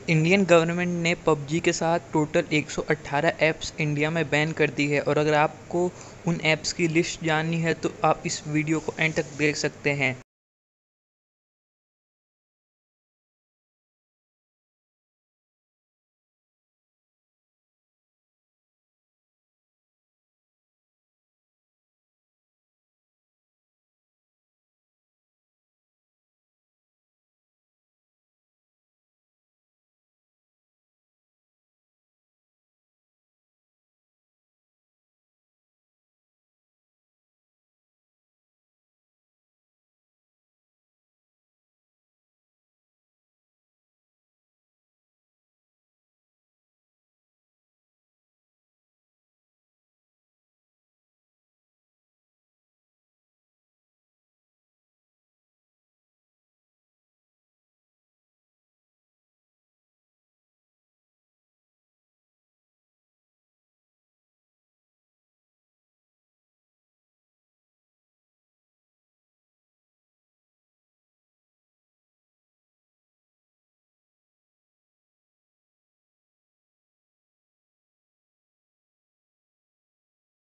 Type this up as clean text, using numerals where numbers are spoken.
Indian government ने PUBG के साथ टोटल 118 ऐप्स इंडिया में बैन कर दी है। और अगर आपको उन ऐप्स की लिस्ट जाननी है तो आप इस वीडियो को एंड तक देख सकते हैं।